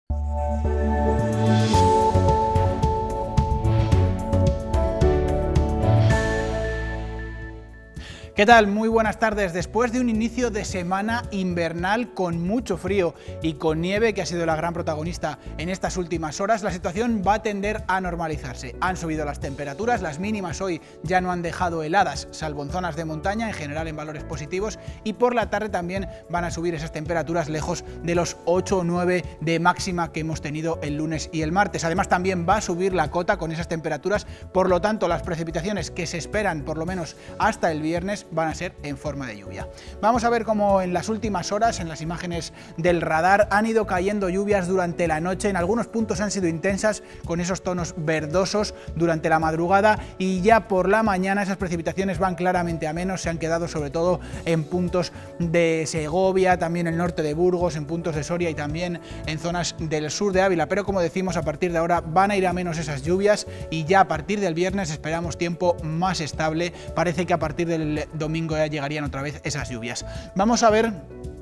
¿Qué tal? Muy buenas tardes. Después de un inicio de semana invernal con mucho frío y con nieve, que ha sido la gran protagonista en estas últimas horas, la situación va a tender a normalizarse. Han subido las temperaturas, las mínimas hoy ya no han dejado heladas, salvo en zonas de montaña, en general en valores positivos, y por la tarde también van a subir esas temperaturas lejos de los 8 o 9 de máxima que hemos tenido el lunes y el martes. Además también va a subir la cota con esas temperaturas, por lo tanto las precipitaciones que se esperan por lo menos hasta el viernes van a ser en forma de lluvia. Vamos a ver cómo en las últimas horas, en las imágenes del radar, han ido cayendo lluvias durante la noche. En algunos puntos han sido intensas, con esos tonos verdosos durante la madrugada, y ya por la mañana esas precipitaciones van claramente a menos. Se han quedado sobre todo en puntos de Segovia, también el norte de Burgos, en puntos de Soria y también en zonas del sur de Ávila. Pero como decimos, a partir de ahora van a ir a menos esas lluvias y ya a partir del viernes esperamos tiempo más estable. Parece que a partir del domingo ya llegarían otra vez esas lluvias. Vamos a ver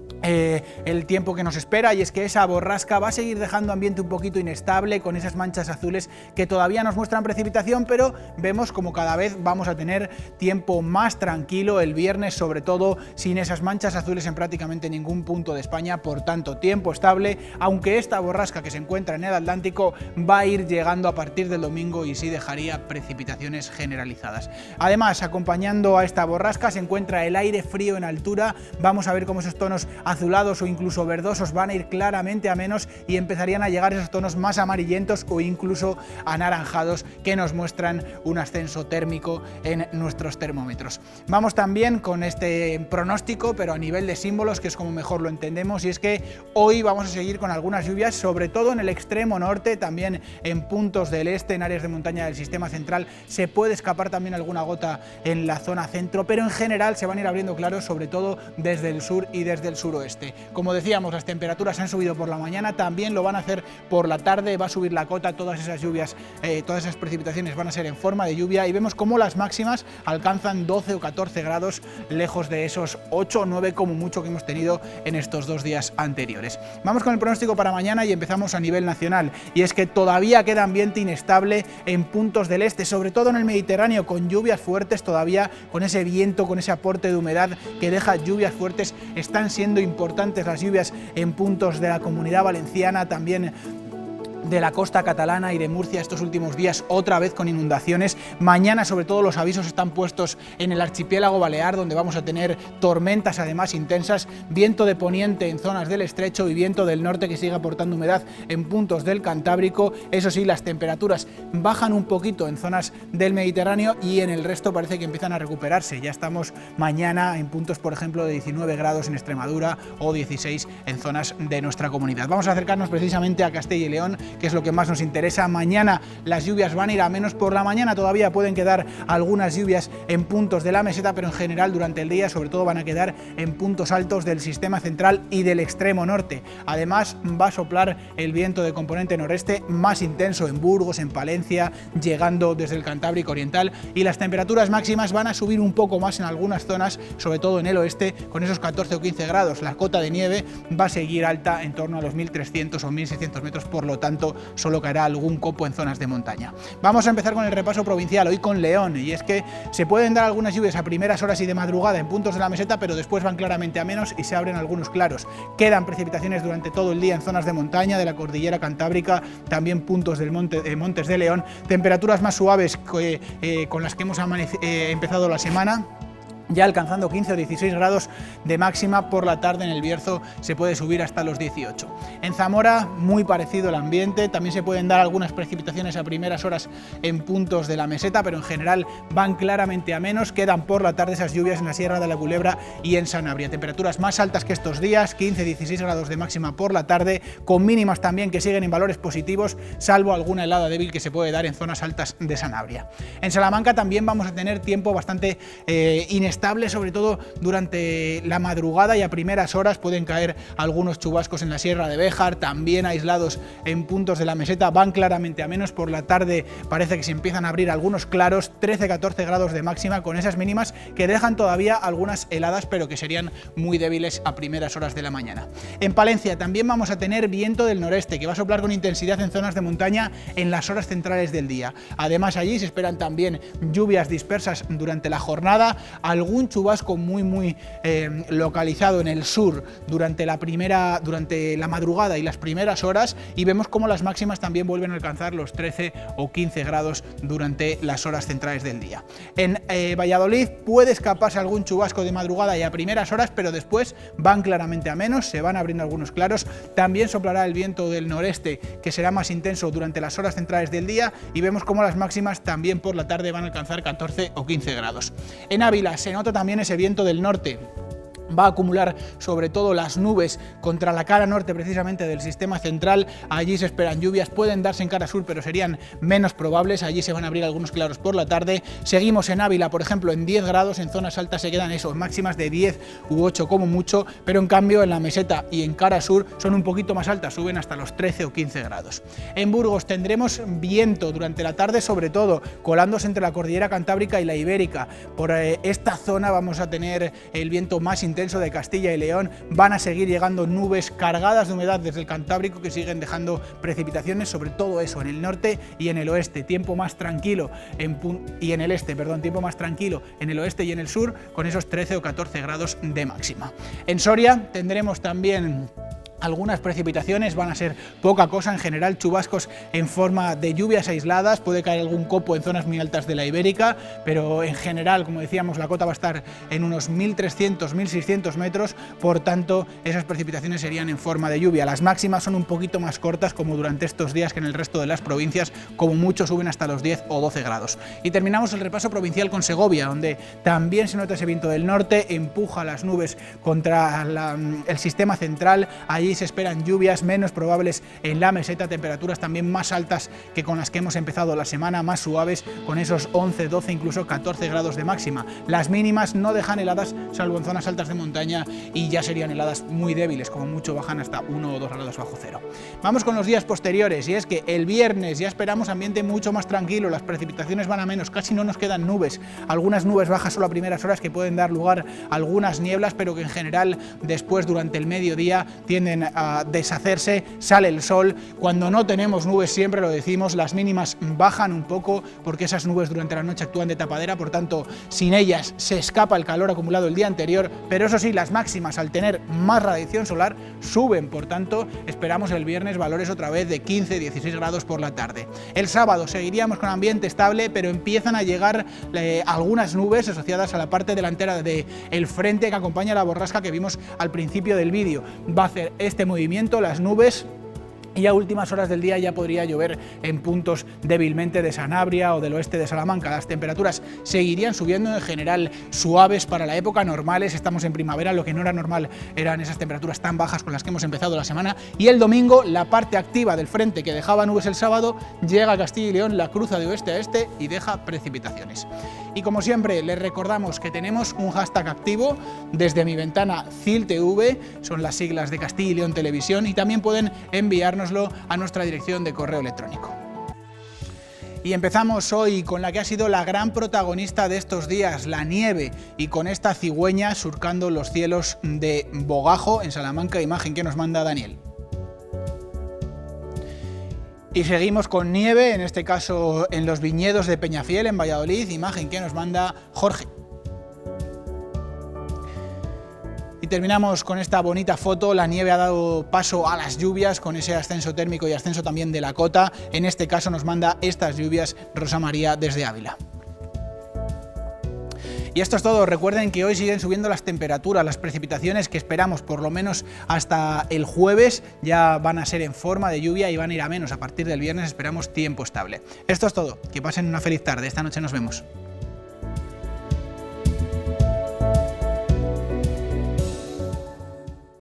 el tiempo que nos espera, y es que esa borrasca va a seguir dejando ambiente un poquito inestable, con esas manchas azules que todavía nos muestran precipitación, pero vemos como cada vez vamos a tener tiempo más tranquilo el viernes, sobre todo sin esas manchas azules en prácticamente ningún punto de España. Por tanto, tiempo estable, aunque esta borrasca que se encuentra en el Atlántico va a ir llegando a partir del domingo y sí dejaría precipitaciones generalizadas. Además, acompañando a esta borrasca se encuentra el aire frío en altura. Vamos a ver cómo esos tonos azulados o incluso verdosos van a ir claramente a menos y empezarían a llegar esos tonos más amarillentos o incluso anaranjados, que nos muestran un ascenso térmico en nuestros termómetros. Vamos también con este pronóstico, pero a nivel de símbolos, que es como mejor lo entendemos, y es que hoy vamos a seguir con algunas lluvias, sobre todo en el extremo norte, también en puntos del este, en áreas de montaña del sistema central. Se puede escapar también alguna gota en la zona centro, pero en general se van a ir abriendo claros, sobre todo desde el sur y desde el suroeste. Como decíamos, las temperaturas han subido por la mañana, también lo van a hacer por la tarde, va a subir la cota, todas esas lluvias, todas esas precipitaciones van a ser en forma de lluvia, y vemos cómo las máximas alcanzan 12 o 14 grados, lejos de esos 8 o 9 como mucho que hemos tenido en estos 2 días anteriores. Vamos con el pronóstico para mañana y empezamos a nivel nacional, y es que todavía queda ambiente inestable en puntos del este, sobre todo en el Mediterráneo, con lluvias fuertes todavía, con ese viento, con ese aporte de humedad que deja lluvias fuertes. Están siendo importantes las lluvias en puntos de la Comunidad Valenciana, también de la costa catalana y de Murcia estos últimos días, otra vez con inundaciones. Mañana sobre todo los avisos están puestos en el archipiélago balear, donde vamos a tener tormentas además intensas, viento de poniente en zonas del estrecho y viento del norte que sigue aportando humedad en puntos del Cantábrico. Eso sí, las temperaturas bajan un poquito en zonas del Mediterráneo y en el resto parece que empiezan a recuperarse. Ya estamos mañana en puntos, por ejemplo, de 19 grados en Extremadura o 16 en zonas de nuestra comunidad. Vamos a acercarnos precisamente a Castilla y León, que es lo que más nos interesa. Mañana las lluvias van a ir a menos. Por la mañana todavía pueden quedar algunas lluvias en puntos de la meseta, pero en general durante el día sobre todo van a quedar en puntos altos del sistema central y del extremo norte. Además va a soplar el viento de componente noreste más intenso en Burgos, en Palencia, llegando desde el Cantábrico oriental, y las temperaturas máximas van a subir un poco más en algunas zonas, sobre todo en el oeste, con esos 14 o 15 grados. La cota de nieve va a seguir alta en torno a los 1.300 o 1.600 metros, por lo tanto solo caerá algún copo en zonas de montaña. Vamos a empezar con el repaso provincial, hoy con León, y es que se pueden dar algunas lluvias a primeras horas y de madrugada en puntos de la meseta, pero después van claramente a menos y se abren algunos claros. Quedan precipitaciones durante todo el día en zonas de montaña, de la cordillera cantábrica, también puntos del Montes de León, temperaturas más suaves con las que hemos empezado la semana, ya alcanzando 15 o 16 grados de máxima. Por la tarde en el Bierzo se puede subir hasta los 18. En Zamora muy parecido el ambiente, también se pueden dar algunas precipitaciones a primeras horas en puntos de la meseta, pero en general van claramente a menos. Quedan por la tarde esas lluvias en la Sierra de la Culebra y en Sanabria. Temperaturas más altas que estos días, 15-16 grados de máxima por la tarde, con mínimas también que siguen en valores positivos, salvo alguna helada débil que se puede dar en zonas altas de Sanabria. En Salamanca también vamos a tener tiempo bastante inestable inestable, sobre todo durante la madrugada y a primeras horas pueden caer algunos chubascos en la Sierra de Béjar, también aislados en puntos de la meseta, van claramente a menos. Por la tarde parece que se empiezan a abrir algunos claros, 13-14 grados de máxima con esas mínimas que dejan todavía algunas heladas, pero que serían muy débiles a primeras horas de la mañana. En Palencia también vamos a tener viento del noreste que va a soplar con intensidad en zonas de montaña en las horas centrales del día. Además, allí se esperan también lluvias dispersas durante la jornada, algún chubasco muy localizado en el sur durante la madrugada y las primeras horas, y vemos cómo las máximas también vuelven a alcanzar los 13 o 15 grados durante las horas centrales del día. En Valladolid puede escaparse algún chubasco de madrugada y a primeras horas, pero después van claramente a menos, se van abriendo algunos claros. También soplará el viento del noreste, que será más intenso durante las horas centrales del día, y vemos cómo las máximas también por la tarde van a alcanzar 14 o 15 grados. En Ávila se nota también ese viento del norte. Va a acumular sobre todo las nubes contra la cara norte precisamente del sistema central. Allí se esperan lluvias, pueden darse en cara sur, pero serían menos probables. Allí se van a abrir algunos claros por la tarde. Seguimos en Ávila, por ejemplo, en 10 grados, en zonas altas se quedan eso, máximas de 10 u 8 como mucho, pero en cambio en la meseta y en cara sur son un poquito más altas, suben hasta los 13 o 15 grados. En Burgos tendremos viento durante la tarde, sobre todo colándose entre la cordillera cantábrica y la ibérica. Por esta zona vamos a tener el viento más intenso de Castilla y León. Van a seguir llegando nubes cargadas de humedad desde el Cantábrico que siguen dejando precipitaciones, sobre todo eso en el norte y en el oeste. Tiempo más tranquilo tiempo más tranquilo en el oeste y en el sur, con esos 13 o 14 grados de máxima. En Soria tendremos también algunas precipitaciones, van a ser poca cosa, en general chubascos en forma de lluvias aisladas, puede caer algún copo en zonas muy altas de la Ibérica, pero en general, como decíamos, la cota va a estar en unos 1.300-1.600 metros, por tanto esas precipitaciones serían en forma de lluvia. Las máximas son un poquito más cortas, como durante estos días, que en el resto de las provincias, como mucho suben hasta los 10 o 12 grados. Y terminamos el repaso provincial con Segovia, donde también se nota ese viento del norte, empuja las nubes contra el sistema central. Allí se esperan lluvias menos probables en la meseta, temperaturas también más altas que con las que hemos empezado la semana, más suaves, con esos 11, 12, incluso 14 grados de máxima. Las mínimas no dejan heladas, salvo en zonas altas de montaña, y ya serían heladas muy débiles, como mucho bajan hasta 1 o 2 grados bajo cero. Vamos con los días posteriores, y es que el viernes ya esperamos ambiente mucho más tranquilo, las precipitaciones van a menos, casi no nos quedan nubes, algunas nubes bajas solo a primeras horas que pueden dar lugar a algunas nieblas, pero que en general después durante el mediodía tienden a deshacerse, sale el sol. Cuando no tenemos nubes, siempre lo decimos, las mínimas bajan un poco porque esas nubes durante la noche actúan de tapadera, por tanto sin ellas se escapa el calor acumulado el día anterior, pero eso sí, las máximas al tener más radiación solar suben, por tanto esperamos el viernes valores otra vez de 15-16 grados por la tarde. El sábado seguiríamos con ambiente estable, pero empiezan a llegar algunas nubes asociadas a la parte delantera del frente que acompaña la borrasca que vimos al principio del vídeo. Va a hacer este movimiento, las nubes, y a últimas horas del día ya podría llover en puntos débilmente de Sanabria o del oeste de Salamanca. Las temperaturas seguirían subiendo, en general suaves para la época, normales. Estamos en primavera, lo que no era normal eran esas temperaturas tan bajas con las que hemos empezado la semana. Y el domingo, la parte activa del frente que dejaba nubes el sábado llega a Castilla y León, la cruza de oeste a este y deja precipitaciones. Y como siempre, les recordamos que tenemos un hashtag activo desde mi ventana CILTV, son las siglas de Castilla y León Televisión, y también pueden enviárnoslo a nuestra dirección de correo electrónico. Y empezamos hoy con la que ha sido la gran protagonista de estos días, la nieve, y con esta cigüeña surcando los cielos de Bogajo, en Salamanca, imagen que nos manda Daniel. Y seguimos con nieve, en este caso en los viñedos de Peñafiel, en Valladolid, imagen que nos manda Jorge. Y terminamos con esta bonita foto. La nieve ha dado paso a las lluvias con ese ascenso térmico y ascenso también de la cota. En este caso nos manda estas lluvias Rosa María desde Ávila. Y esto es todo. Recuerden que hoy siguen subiendo las temperaturas, las precipitaciones que esperamos por lo menos hasta el jueves ya van a ser en forma de lluvia y van a ir a menos. A partir del viernes esperamos tiempo estable. Esto es todo. Que pasen una feliz tarde. Esta noche nos vemos.